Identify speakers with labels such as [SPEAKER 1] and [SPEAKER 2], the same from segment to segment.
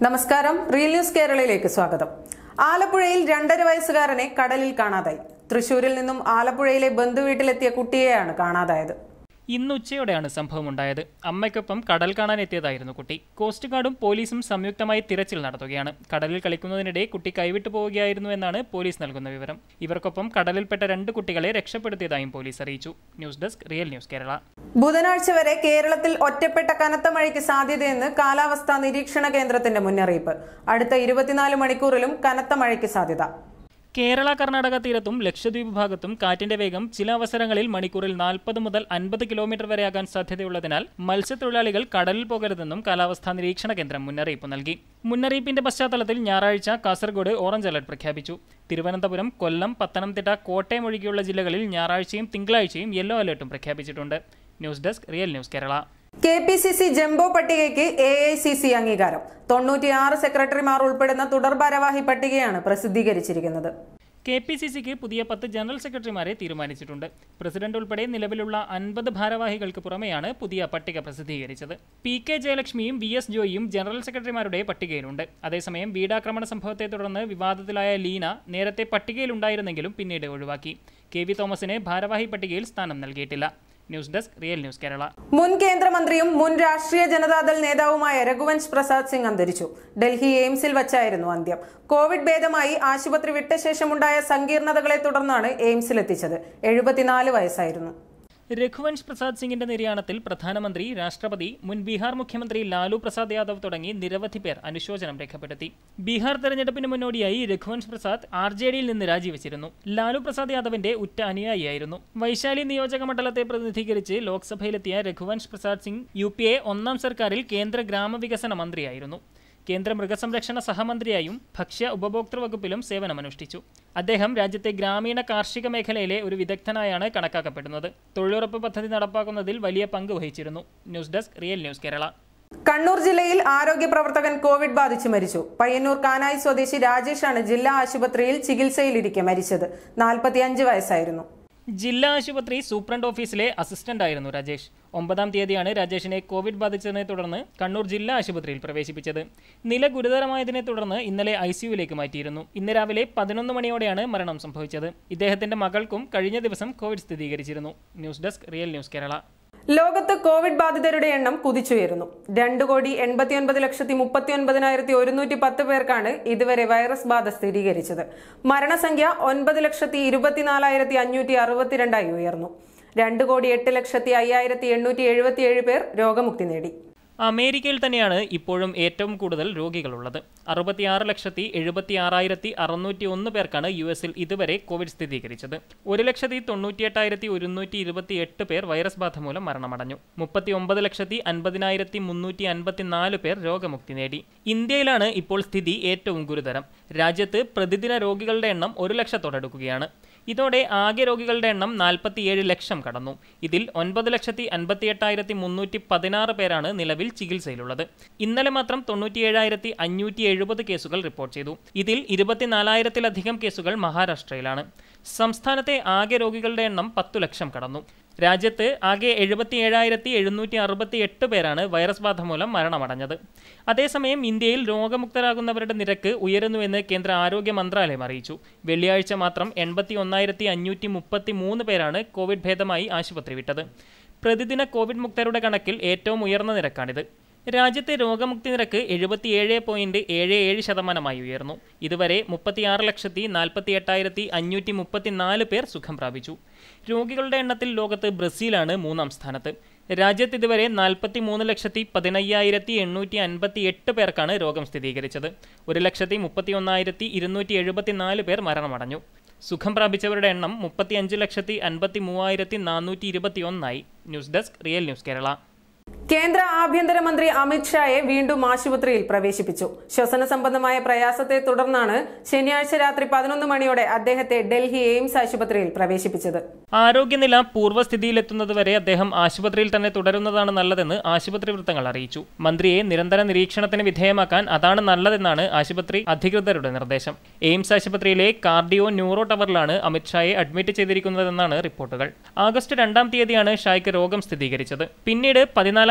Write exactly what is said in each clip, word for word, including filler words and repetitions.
[SPEAKER 1] നമസ്കാരം, real news കേരളയിലേക്ക് സ്വാഗതം. ആലപ്പുഴയിൽ രണ്ടര വയസ്സുകാരനെ കടലിൽ കാണാതായി. തൃശൂരിൽ നിന്നും ആലപ്പുഴയിലെ ബന്ധുവീട്ടിലെത്തിയ കുട്ടിയെയാണ് കാണാതായത്.
[SPEAKER 2] ഇന്ന് ഉച്ചയോടെയാണ് സംഭവമുണ്ടായത്. അമ്മയ്ക്കൊപ്പം കടൽ കാണാൻ എത്തിയതായിരുന്നു കുട്ടി. കോസ്റ്റ് ഗാർഡും പോലീസും സംയുക്തമായി തിരച്ചിൽ നടത്തുകയാണ്. കടലിൽ കളിക്കുന്നതിനിടെ കുട്ടി കൈവിട്ടു പോവുകയായിരുന്നു എന്നാണ് പോലീസ് നൽകുന്ന വിവരം. ഇവർക്കൊപ്പം കടലിൽപ്പെട്ട രണ്ട് കുട്ടികളെ രക്ഷപ്പെടുത്തിയതായും പോലീസ് അറിയിച്ചു. News desk, real news Kerala.
[SPEAKER 1] ബുധനാഴ്ച വരെ കേരളത്തിൽ ഒറ്റപ്പെട്ട കനത്ത മഴയ്ക്ക് സാധ്യതയെന്ന് കാലാവസ്ഥാ നിരീക്ഷണ കേന്ദ്രത്തിന്റെ മുന്നറിയിപ്പ്. അടുത്ത ഇരുപത്തിനാല് മണിക്കൂറിലും കനത്ത മഴയ്ക്ക് സാധ്യത.
[SPEAKER 2] കേരള കർണാടക തീരത്തും ലക്ഷദ്വീപ് ഭാഗത്തും കാറ്റിന്റെ വേഗം ചില അവസരങ്ങളിൽ മണിക്കൂറിൽ നാൽപ്പത് മുതൽ അൻപത് കിലോമീറ്റർ വരെയാകാൻ സാധ്യതയുള്ളതിനാൽ മത്സ്യത്തൊഴിലാളികൾ കടലിൽ പോകരുതെന്നും കാലാവസ്ഥാ നിരീക്ഷണ കേന്ദ്രം മുന്നറിയിപ്പ് നൽകി. മുന്നറിയിപ്പിന്റെ പശ്ചാത്തലത്തിൽ ഞായറാഴ്ച കാസർഗോഡ് ഓറഞ്ച് അലർട്ട് പ്രഖ്യാപിച്ചു. തിരുവനന്തപുരം, കൊല്ലം, പത്തനംതിട്ട, കോട്ടയം ഒഴികെയുള്ള ജില്ലകളിൽ ഞായറാഴ്ചയും തിങ്കളാഴ്ചയും യെല്ലോ അലർട്ടും പ്രഖ്യാപിച്ചിട്ടുണ്ട്. News desk, real news Kerala.
[SPEAKER 1] K P C C jumbo പട്ടികയ്ക്ക് എ ഐ സി സി അംഗീകാരം. തൊണ്ണൂറ്റിയാറ് സെക്രട്ടറിമാർ ഉൾപ്പെടുന്ന തുടർ ഭാരവാഹി പട്ടികയാണ് പ്രസിദ്ധീകരിച്ചിരിക്കുന്നത്.
[SPEAKER 2] കെ പി സി സിക്ക് പുതിയ പത്ത് ജനറൽ സെക്രട്ടറിമാരെ തീരുമാനിച്ചിട്ടുണ്ട്. പ്രസിഡന്റ് ഉൾപ്പെടെ നിലവിലുള്ള അൻപത് ഭാരവാഹികൾക്ക് പുറമെയാണ് പുതിയ പട്ടിക പ്രസിദ്ധീകരിച്ചത്. പി കെ ജയലക്ഷ്മിയും വി എസ് ജോയിയും ജനറൽ സെക്രട്ടറിമാരുടെ പട്ടികയിലുണ്ട്. അതേസമയം വീടാക്രമണ സംഭവത്തെ തുടർന്ന് വിവാദത്തിലായ ലീന നേരത്തെ പട്ടികയിലുണ്ടായിരുന്നെങ്കിലും പിന്നീട് ഒഴിവാക്കി. കെ വി തോമസിന് ഭാരവാഹി പട്ടികയിൽ സ്ഥാനം നൽകിയിട്ടില്ല. News desk, real news Kerala.
[SPEAKER 1] മുൻ കേന്ദ്രമന്ത്രിയും മുൻ രാഷ്ട്രീയ ജനതാദൾ നേതാവുമായ രഘുവൻഷ് പ്രസാദ് സിംഗ് അന്തരിച്ചു. ഡൽഹി എയിംസിൽ വച്ചായിരുന്നു അന്ത്യം. കോവിഡ് ഭേദമായി ആശുപത്രി വിട്ട ശേഷമുണ്ടായ സങ്കീർണതകളെ തുടർന്നാണ് എയിംസിലെത്തിച്ചത്. എഴുപത്തിനാല് വയസ്സായിരുന്നു.
[SPEAKER 2] രഘുവൻഷ് പ്രസാദ് സിംഗിന്റെ നിര്യാണത്തിൽ പ്രധാനമന്ത്രി, രാഷ്ട്രപതി, മുൻ ബീഹാർ മുഖ്യമന്ത്രി ലാലു പ്രസാദ് യാദവ് തുടങ്ങി നിരവധി പേർ അനുശോചനം രേഖപ്പെടുത്തി. ബീഹാർ തെരഞ്ഞെടുപ്പിന് മുന്നോടിയായി രഘുവൻഷ് പ്രസാദ് ആർ ജെ ഡിയിൽ നിന്ന് രാജിവെച്ചിരുന്നു. ലാലു പ്രസാദ് യാദവിന്റെ ഉറ്റ അനുയായിയായിരുന്നു. വൈശാലി നിയോജക മണ്ഡലത്തെ പ്രതിനിധീകരിച്ച് ലോക്സഭയിലെത്തിയ Raghuvansh Prasad Singh U P A ഒന്നാം സർക്കാരിൽ കേന്ദ്ര ഗ്രാമവികസന മന്ത്രിയായിരുന്നു. കേന്ദ്ര മൃഗസംരക്ഷണ സഹമന്ത്രിയായും ഭക്ഷ്യ ഉപഭോക്തൃ വകുപ്പിലും സേവനമനുഷ്ഠിച്ചു. അദ്ദേഹം രാജ്യത്തെ ഗ്രാമീണ കാർഷിക മേഖലയിലെ ഒരു വിദഗ്ധനായാണ് കണക്കാക്കപ്പെടുന്നത്. തൊഴിലുറപ്പ് പദ്ധതി നടപ്പാക്കുന്നതിൽ വലിയ പങ്ക് വഹിച്ചിരുന്നു. News desk, real news Kerala.
[SPEAKER 1] Kannur ജില്ലയിൽ ആരോഗ്യ പ്രവർത്തകൻ കോവിഡ് ബാധിച്ച് മരിച്ചു. പയ്യന്നൂർ കാനായി സ്വദേശി രാജേഷാണ് ജില്ലാ ആശുപത്രിയിൽ ചികിത്സയിലിരിക്കെ മരിച്ചത്. നാൽപ്പത്തിയഞ്ച് വയസ്സായിരുന്നു.
[SPEAKER 2] ജില്ലാ ആശുപത്രി സൂപ്രണ്ട് ഓഫീസിലെ അസിസ്റ്റന്റ് ആയിരുന്നു രാജേഷ്. ഒമ്പതാം തീയതിയാണ് രാജേഷിനെ കോവിഡ് ബാധിച്ചതിനെ തുടർന്ന് കണ്ണൂർ ജില്ലാ ആശുപത്രിയിൽ പ്രവേശിപ്പിച്ചത്. നില ഗുരുതരമായതിനെ തുടർന്ന് ഇന്നലെ ഐ സിയുവിലേക്ക് മാറ്റിയിരുന്നു. ഇന്ന് രാവിലെ പതിനൊന്ന് മണിയോടെയാണ് മരണം സംഭവിച്ചത്. ഇദ്ദേഹത്തിന്റെ മകൾക്കും കഴിഞ്ഞ ദിവസം കോവിഡ് സ്ഥിരീകരിച്ചിരുന്നു. News desk, real news Kerala.
[SPEAKER 1] ലോകത്ത് കോവിഡ് ബാധിതരുടെ എണ്ണം കുതിച്ചുയരുന്നു. രണ്ട് കോടി എൺപത്തിയൊൻപത് ലക്ഷത്തി മുപ്പത്തി ഒൻപതിനായിരത്തി ഒരുന്നൂറ്റി പത്ത് പേർക്കാണ് ഇതുവരെ വൈറസ് ബാധ സ്ഥിരീകരിച്ചത്. മരണസംഖ്യ ഒൻപത് ലക്ഷത്തി ഇരുപത്തിനാലായിരത്തി അഞ്ഞൂറ്റി അറുപത്തിരണ്ടായി ഉയർന്നു. രണ്ട് കോടി എട്ട് ലക്ഷത്തി അയ്യായിരത്തി എണ്ണൂറ്റി എഴുപത്തിയേഴ് പേർ രോഗമുക്തി നേടി.
[SPEAKER 2] അമേരിക്കയിൽ തന്നെയാണ് ഇപ്പോഴും ഏറ്റവും കൂടുതൽ രോഗികളുള്ളത്. അറുപത്തിയാറ് ലക്ഷത്തി എഴുപത്തി ആറായിരത്തി അറുന്നൂറ്റി ഒന്ന് പേർക്കാണ് യു എസിൽ ഇതുവരെ കോവിഡ് സ്ഥിരീകരിച്ചത്. ഒരു ലക്ഷത്തി തൊണ്ണൂറ്റി എട്ടായിരത്തി ഒരുന്നൂറ്റി ഇരുപത്തി എട്ട് പേർ വൈറസ് ബാധ മൂലം മരണമടഞ്ഞു. മുപ്പത്തി ഒമ്പത് ലക്ഷത്തി അൻപതിനായിരത്തി മുന്നൂറ്റി അൻപത്തിനാല് പേർ രോഗമുക്തി നേടി. ഇന്ത്യയിലാണ് ഇപ്പോൾ സ്ഥിതി ഏറ്റവും ഗുരുതരം. രാജ്യത്ത് പ്രതിദിന രോഗികളുടെ എണ്ണം ഒരു ലക്ഷത്തോടടുക്കുകയാണ്. ഇതോടെ ആകെ രോഗികളുടെ എണ്ണം നാൽപ്പത്തിയേഴ് ലക്ഷം കടന്നു. ഇതിൽ ഒൻപത് ലക്ഷത്തി അൻപത്തി എട്ടായിരത്തി മുന്നൂറ്റി പതിനാറ് പേരാണ് നിലവിൽ ചികിത്സയിലുള്ളത്. ഇന്നലെ മാത്രം തൊണ്ണൂറ്റിയേഴായിരത്തി അഞ്ഞൂറ്റി എഴുപത് കേസുകൾ റിപ്പോർട്ട് ചെയ്തു. ഇതിൽ ഇരുപത്തിനാലായിരത്തിലധികം കേസുകൾ മഹാരാഷ്ട്രയിലാണ്. സംസ്ഥാനത്തെ ആകെ രോഗികളുടെ എണ്ണം പത്തു ലക്ഷം കടന്നു. രാജ്യത്ത് ആകെ എഴുപത്തി ഏഴായിരത്തി എഴുന്നൂറ്റി അറുപത്തി എട്ട് പേരാണ് വൈറസ് ബാധ മൂലം മരണമടഞ്ഞത്. അതേസമയം ഇന്ത്യയിൽ രോഗമുക്തരാകുന്നവരുടെ നിരക്ക് ഉയരുന്നുവെന്ന് കേന്ദ്ര ആരോഗ്യ മന്ത്രാലയം അറിയിച്ചു. വെള്ളിയാഴ്ച മാത്രം എൺപത്തി ഒന്നായിരത്തി അഞ്ഞൂറ്റി മുപ്പത്തി മൂന്ന് പേരാണ് കോവിഡ് ഭേദമായി ആശുപത്രി വിട്ടത്. പ്രതിദിന കോവിഡ് മുക്തരുടെ കണക്കിൽ ഏറ്റവും ഉയർന്ന നിരക്കാണിത്. രാജ്യത്തെ രോഗമുക്തി നിരക്ക് എഴുപത്തിയേഴ് പോയിന്റ് ഏഴ് ഏഴ് ശതമാനമായി ഉയർന്നു. ഇതുവരെ മുപ്പത്തിയാറ് ലക്ഷത്തി നാൽപ്പത്തി എട്ടായിരത്തി അഞ്ഞൂറ്റി മുപ്പത്തിനാല് പേർ സുഖം പ്രാപിച്ചു. രോഗികളുടെ എണ്ണത്തിൽ ലോകത്ത് ബ്രസീലാണ് മൂന്നാം സ്ഥാനത്ത്. രാജ്യത്ത് ഇതുവരെ നാൽപ്പത്തി മൂന്ന് ലക്ഷത്തി പതിനയ്യായിരത്തി എണ്ണൂറ്റി അൻപത്തി എട്ട് പേർക്കാണ് രോഗം സ്ഥിരീകരിച്ചത്. ഒരു ലക്ഷത്തി മുപ്പത്തി ഒന്നായിരത്തി ഇരുന്നൂറ്റി എഴുപത്തിനാല് പേർ മരണമടഞ്ഞു. സുഖം പ്രാപിച്ചവരുടെ എണ്ണം മുപ്പത്തിയഞ്ച് ലക്ഷത്തി അൻപത്തി മൂവായിരത്തി നാനൂറ്റി ഇരുപത്തി ഒന്നായി. News desk, real news Kerala.
[SPEAKER 1] കേന്ദ്ര ആഭ്യന്തരമന്ത്രി അമിത് ഷായെ വീണ്ടും ആശുപത്രിയിൽ പ്രവേശിപ്പിച്ചു. ശ്വസന സംബന്ധമായ പ്രയാസത്തെ തുടർന്നാണ് ശനിയാഴ്ച രാത്രി പതിനൊന്ന് മണിയോടെ അദ്ദേഹത്തെ ഡൽഹി എയിംസ് ആശുപത്രിയിൽ പ്രവേശിപ്പിച്ചത്.
[SPEAKER 2] ആരോഗ്യനില പൂർവ്വസ്ഥിതിയിലെത്തുന്നതുവരെ അദ്ദേഹം ആശുപത്രിയിൽ തന്നെ തുടരുന്നതാണ് നല്ലതെന്ന് ആശുപത്രി വൃത്തങ്ങൾ അറിയിച്ചു. മന്ത്രിയെ നിരന്തര നിരീക്ഷണത്തിന് വിധേയമാക്കാൻ അതാണ് നല്ലതെന്നാണ് ആശുപത്രി അധികൃതരുടെ നിർദ്ദേശം. എയിംസ് ആശുപത്രിയിലെ കാർഡിയോ ന്യൂറോ ടവറിലാണ് അമിത് ഷായെ അഡ്മിറ്റ് ചെയ്തിരിക്കുന്നതെന്നാണ് റിപ്പോർട്ടുകൾ. ആഗസ്റ്റ് രണ്ടാം തീയതിയാണ് ഷായ്ക്ക് രോഗം സ്ഥിരീകരിച്ചത്. പിന്നീട് പതിനാലാം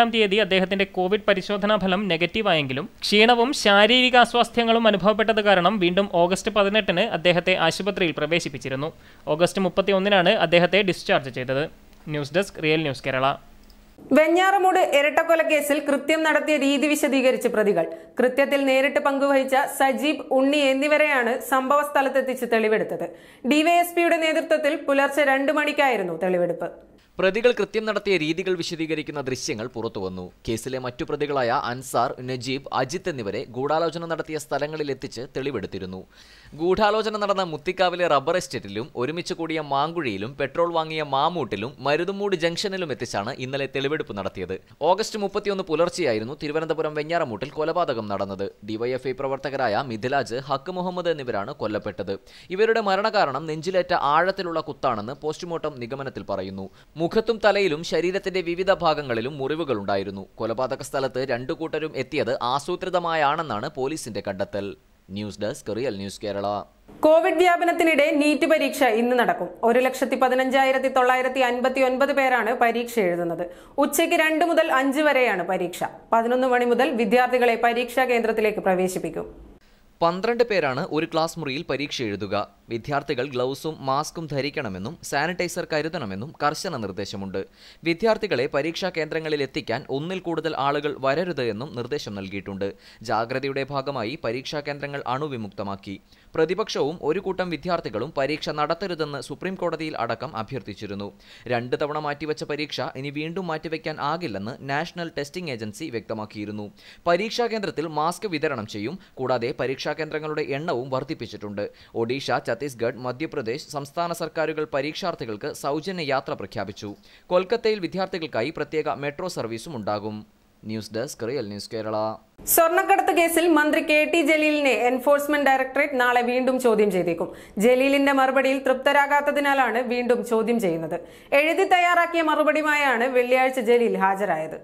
[SPEAKER 2] ഇരുപത്തിനാലാം തീയതി അദ്ദേഹത്തിന്റെ കോവിഡ് പരിശോധനാ ഫലം നെഗറ്റീവായെങ്കിലും ക്ഷീണവും ശാരീരിക അസ്വാസ്ഥ്യങ്ങളും അനുഭവപ്പെട്ടത് കാരണം വീണ്ടും ഓഗസ്റ്റ് പതിനെട്ടിന് അദ്ദേഹത്തെ ആശുപത്രിയിൽ പ്രവേശിപ്പിച്ചിരുന്നു. ഓഗസ്റ്റ് മുപ്പത്തി ഒന്നിനാണ് അദ്ദേഹത്തെ ഡിസ്ചാർജ് ചെയ്തത്. News desk real news Kerala.
[SPEAKER 1] Venjaramoodu ഇരട്ടക്കൊലക്കേസിൽ കൃത്യം നടത്തിയ രീതി വിശദീകരിച്ച് പ്രതികൾ. കൃത്യത്തിൽ നേരിട്ട് പങ്കുവഹിച്ച സജീബ്, ഉണ്ണി എന്നിവരെയാണ് സംഭവ സ്ഥലത്തെത്തിച്ച് തെളിവെടുത്തത്. ഡിവൈഎസ്പിയുടെ നേതൃത്വത്തിൽ പുലർച്ചെ രണ്ടു മണിക്കായിരുന്നു തെളിവെടുപ്പ്.
[SPEAKER 3] പ്രതികൾ കൃത്യം നടത്തിയ രീതികൾ വിശദീകരിക്കുന്ന ദൃശ്യങ്ങൾ പുറത്തുവന്നു. കേസിലെ മറ്റു പ്രതികളായ അൻസാർ, നജീബ്, അജിത്ത് എന്നിവരെ ഗൂഢാലോചന നടത്തിയ സ്ഥലങ്ങളിൽ എത്തിച്ച് തെളിവെടുത്തിരുന്നു. ഗൂഢാലോചന നടന്ന മുത്തിക്കാവിലെ റബ്ബർ എസ്റ്റേറ്റിലും ഒരുമിച്ച് കൂടിയ മാങ്കുഴിയിലും പെട്രോൾ വാങ്ങിയ മാമൂട്ടിലും മരുതുമൂട് ജംഗ്ഷനിലും എത്തിച്ചാണ് ഇന്നലെ തെളിവെടുപ്പ് നടത്തിയത്. ഓഗസ്റ്റ് മുപ്പത്തിയൊന്ന് പുലർച്ചെയായിരുന്നു തിരുവനന്തപുരം വെഞ്ഞാറമൂട്ടിൽ കൊലപാതകം നടന്നത്. ഡിവൈഎഫ്ഐ പ്രവർത്തകരായ മിഥിലാജ്, ഹക്ക് മുഹമ്മദ് എന്നിവരാണ് കൊല്ലപ്പെട്ടത്. ഇവരുടെ മരണകാരണം നെഞ്ചിലേറ്റ ആഴത്തിലുള്ള കുത്താണെന്ന് പോസ്റ്റ്മോർട്ടം നിഗമനത്തിൽ പറയുന്നു. മുഖത്തും തലയിലും ശരീരത്തിന്റെ വിവിധ ഭാഗങ്ങളിലും മുറിവുകളുണ്ടായിരുന്നു. കൊലപാതക സ്ഥലത്ത് രണ്ടു കൂട്ടരും എത്തിയത് ആസൂത്രിതമായാണെന്നാണ് പോലീസിന്റെ കണ്ടെത്തൽ. News desk real news Kerala.
[SPEAKER 1] Covid വ്യാപനത്തിനിടെ നീറ്റ് പരീക്ഷ ഇന്ന് നടക്കും. ഒരു ലക്ഷത്തി പതിനഞ്ചായിരത്തി തൊള്ളായിരത്തി അൻപത്തി ഒൻപത് പേരാണ് പരീക്ഷ എഴുതുന്നത്. ഉച്ചയ്ക്ക് രണ്ട് മുതൽ അഞ്ച് വരെയാണ് പരീക്ഷ. പതിനൊന്ന് മണി മുതൽ വിദ്യാർത്ഥികളെ പരീക്ഷാ കേന്ദ്രത്തിലേക്ക് പ്രവേശിപ്പിക്കും.
[SPEAKER 3] പന്ത്രണ്ട് പേരാണ് ഒരു ക്ലാസ് മുറിയിൽ പരീക്ഷ എഴുതുക. വിദ്യാർത്ഥികൾ ഗ്ലൗസും മാസ്കും ധരിക്കണമെന്നും സാനിറ്റൈസർ കരുതണമെന്നും കർശന നിർദ്ദേശമുണ്ട്. വിദ്യാർത്ഥികളെ പരീക്ഷാ കേന്ദ്രങ്ങളിൽ എത്തിക്കാൻ ഒന്നിൽ കൂടുതൽ ആളുകൾ വരരുത് എന്നും നിർദ്ദേശം നൽകിയിട്ടുണ്ട്. ജാഗ്രതയുടെ ഭാഗമായി പരീക്ഷാ കേന്ദ്രങ്ങൾ അണുവിമുക്തമാക്കി. പ്രതിപക്ഷവും ഒരു കൂട്ടം വിദ്യാർത്ഥികളും പരീക്ഷ നടത്തരുതെന്ന് സുപ്രീം കോടതിയിൽ അടക്കം അഭ്യർത്ഥിച്ചിരുന്നു. രണ്ട് തവണ മാറ്റിവെച്ച പരീക്ഷ ഇനി വീണ്ടും മാറ്റിവെക്കാൻ ആകില്ലെന്ന് നാഷണൽ ടെസ്റ്റിംഗ് ഏജൻസി വ്യക്തമാക്കിയിരുന്നു. പരീക്ഷാ കേന്ദ്രത്തിൽ മാസ്ക് വിതരണം ചെയ്യും. കൂടാതെ പരീക്ഷാ കേന്ദ്രങ്ങളുടെ എണ്ണവും വർദ്ധിപ്പിച്ചിട്ടുണ്ട്. ഒഡീഷ, ഛത്തീസ്ഗഡ്, മധ്യപ്രദേശ് സംസ്ഥാന സർക്കാരുകൾ പരീക്ഷാർത്ഥികൾക്ക് സൗജന്യ യാത്ര പ്രഖ്യാപിച്ചു. കൊൽക്കത്തയിൽ വിദ്യാർത്ഥികൾക്കായി പ്രത്യേക മെട്രോ സർവീസും ഉണ്ടാകും. News desk real news Kerala.
[SPEAKER 1] സ്വർണ്ണക്കടത്ത് കേസിൽ മന്ത്രി കെ ടി ജലീലിനെ എൻഫോഴ്സ്മെന്റ് ഡയറക്ടറേറ്റ് നാളെ വീണ്ടും ചോദ്യം ചെയ്തേക്കും. ജലീലിന്റെ മറുപടിയിൽ തൃപ്തരാകാത്തതിനാലാണ് വീണ്ടും ചോദ്യം ചെയ്യുന്നത്. എഴുതി തയ്യാറാക്കിയ മറുപടിയുമായാണ് വെള്ളിയാഴ്ച ജലീൽ ഹാജരായത്.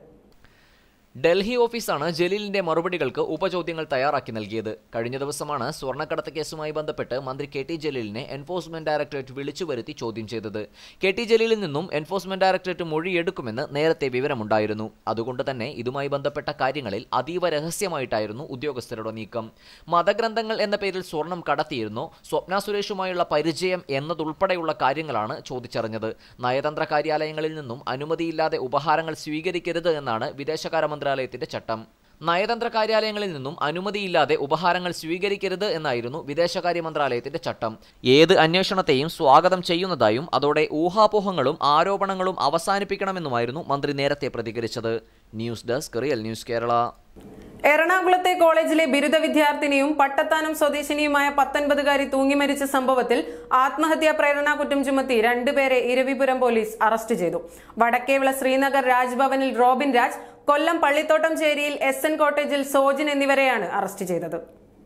[SPEAKER 3] ഡൽഹി ഓഫീസാണ് ജലീലിന്റെ മറുപടികൾക്ക് ഉപചോദ്യങ്ങൾ തയ്യാറാക്കി നൽകിയത്. കഴിഞ്ഞ ദിവസമാണ് സ്വർണ്ണക്കടത്ത് കേസുമായി ബന്ധപ്പെട്ട് മന്ത്രി കെ ടി ജലീലിനെ എൻഫോഴ്സ്മെന്റ് ഡയറക്ടറേറ്റ് വിളിച്ചു വരുത്തി ചോദ്യം ചെയ്തത്. കെ ടി ജലീലിൽ നിന്നും എൻഫോഴ്സ്മെന്റ് ഡയറക്ടറേറ്റ് മൊഴിയെടുക്കുമെന്ന് നേരത്തെ വിവരമുണ്ടായിരുന്നു. അതുകൊണ്ട് തന്നെ ഇതുമായി ബന്ധപ്പെട്ട കാര്യങ്ങളിൽ അതീവ രഹസ്യമായിട്ടായിരുന്നു ഉദ്യോഗസ്ഥരുടെ നീക്കം. മതഗ്രന്ഥങ്ങൾ എന്ന പേരിൽ സ്വർണം കടത്തിയിരുന്നോ, സ്വപ്ന സുരേഷുമായുള്ള പരിചയം എന്നതുൾപ്പെടെയുള്ള കാര്യങ്ങളാണ് ചോദിച്ചറിഞ്ഞത്. നയതന്ത്ര കാര്യാലയങ്ങളിൽ നിന്നും അനുമതിയില്ലാതെ ഉപഹാരങ്ങൾ സ്വീകരിക്കരുത് എന്നാണ് വിദേശകാര്യ മന്ത്രാലയത്തിന്റെ ചട്ടം. നയതന്ത്ര കാര്യാലയങ്ങളിൽ നിന്നും അനുമതിയില്ലാതെ ഉപഹാരങ്ങൾ സ്വീകരിക്കരുത് എന്നായിരുന്നു വിദേശകാര്യ മന്ത്രാലയത്തിന്റെ ചട്ടം. ഏത് അന്വേഷണത്തെയും സ്വാഗതം ചെയ്യുന്നതായും അതോടെ ഊഹാപോഹങ്ങളും ആരോപണങ്ങളും അവസാനിപ്പിക്കണമെന്നുമായിരുന്നു മന്ത്രി നേരത്തെ പ്രതികരിച്ചത്. News desk real news Kerala.
[SPEAKER 1] എറണാകുളത്തെ കോളേജിലെ ബിരുദ വിദ്യാർത്ഥിനിയും പട്ടത്താനം സ്വദേശിനിയുമായ പത്തൊൻപതുകാരി തൂങ്ങിമരിച്ച സംഭവത്തിൽ ആത്മഹത്യാ പ്രേരണാ കുറ്റം ചുമത്തി രണ്ടുപേരെ ഇരവിപുരം പോലീസ് അറസ്റ്റ് ചെയ്തു. വടക്കേവിള ശ്രീനഗർ രാജ്ഭവനിൽ റോബിൻ രാജ്, കൊല്ലം പള്ളിത്തോട്ടം ചേരിയിൽ എസ് എൻ കോട്ടേജിൽ സോജിൻ എന്നിവരെയാണ് അറസ്റ്റ് ചെയ്തത്.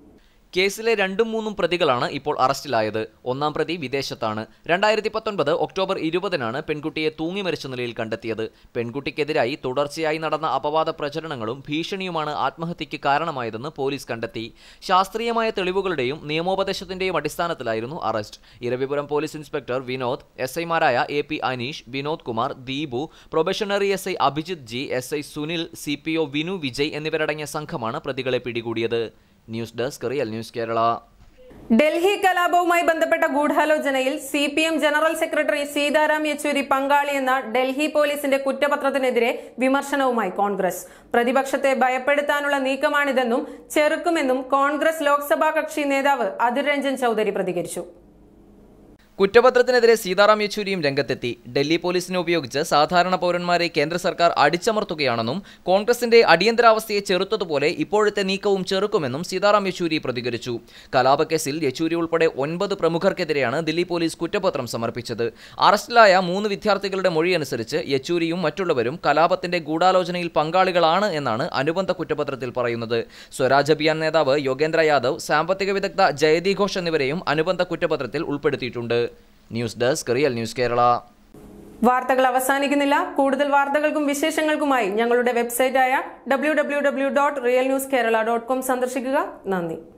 [SPEAKER 3] കേസിലെ രണ്ടും മൂന്നും പ്രതികളാണ് ഇപ്പോൾ അറസ്റ്റിലായത്. ഒന്നാം പ്രതി വിദേശത്താണ്. രണ്ടായിരത്തി പത്തൊൻപത് ഒക്ടോബർ ഇരുപതിനാണ് പെൺകുട്ടിയെ തൂങ്ങി മരിച്ച നിലയിൽ കണ്ടെത്തിയത്. പെൺകുട്ടിക്കെതിരായി തുടർച്ചയായി നടന്ന അപവാദ പ്രചരണങ്ങളും ഭീഷണിയുമാണ് ആത്മഹത്യയ്ക്ക് കാരണമായതെന്ന് പോലീസ് കണ്ടെത്തി. ശാസ്ത്രീയമായ തെളിവുകളുടെയും നിയമോപദേശത്തിന്റെയും അടിസ്ഥാനത്തിലായിരുന്നു arrest. Iravipuram police inspector Vinod, S ഐമാരായ A P Anish, Vinod Kumar, Deepu, probationary S I Abhijith G, S I Sunil, C P O Vinu Vijay എന്നിവരടങ്ങിയ സംഘമാണ് പ്രതികളെ പിടികൂടിയത്. News desk real news Kerala.
[SPEAKER 1] Delhi കലാപവുമായി ബന്ധപ്പെട്ട ഗൂഢാലോചനയിൽ C P M general secretary Sitaram Yechury പങ്കാളിയെന്ന ഡൽഹി പോലീസിന്റെ കുറ്റപത്രത്തിനെതിരെ വിമർശനവുമായി കോൺഗ്രസ്. പ്രതിപക്ഷത്തെ ഭയപ്പെടുത്താനുള്ള നീക്കമാണിതെന്നും ചെറുക്കുമെന്നും കോൺഗ്രസ് ലോക്സഭാ കക്ഷി നേതാവ് അധിർ രഞ്ജൻ ചൌധരി പ്രതികരിച്ചു.
[SPEAKER 3] കുറ്റപത്രത്തിനെതിരെ സീതാറാം യെച്ചൂരിയും രംഗത്തെത്തി. ഡൽഹി പോലീസിനെ ഉപയോഗിച്ച് സാധാരണ പൗരന്മാരെ കേന്ദ്ര സർക്കാർ അടിച്ചമർത്തുകയാണെന്നും കോൺഗ്രസിന്റെ അടിയന്തരാവസ്ഥയെ ചെറുത്തതുപോലെ ഇപ്പോഴത്തെ നീക്കവും ചെറുക്കുമെന്നും സീതാറാം യെച്ചൂരി പ്രതികരിച്ചു. കലാപക്കേസിൽ യെച്ചൂരി ഉൾപ്പെടെ ഒൻപത് പ്രമുഖർക്കെതിരെയാണ് ദില്ലി പോലീസ് കുറ്റപത്രം സമർപ്പിച്ചത്. അറസ്റ്റിലായ മൂന്ന് വിദ്യാർത്ഥികളുടെ മൊഴിയനുസരിച്ച് യെച്ചൂരിയും മറ്റുള്ളവരും കലാപത്തിന്റെ ഗൂഢാലോചനയിൽ പങ്കാളികളാണ് എന്നാണ് അനുബന്ധ കുറ്റപത്രത്തിൽ പറയുന്നത്. സ്വരാജ് അഭിയാൻ നേതാവ് യോഗേന്ദ്ര യാദവ്, സാമ്പത്തിക വിദഗ്ധ ജയതി ഘോഷ് എന്നിവരെയും അനുബന്ധ കുറ്റപത്രത്തിൽ ഉൾപ്പെടുത്തിയിട്ടുണ്ട്. News desk real news Kerala.
[SPEAKER 1] വാർത്തകൾ അവസാനിക്കുന്നില്ല. കൂടുതൽ വാർത്തകൾക്കും വിശേഷങ്ങൾക്കുമായി ഞങ്ങളുടെ വെബ്സൈറ്റായ W W W dot real news Kerala dot com സന്ദർശിക്കുക. നന്ദി.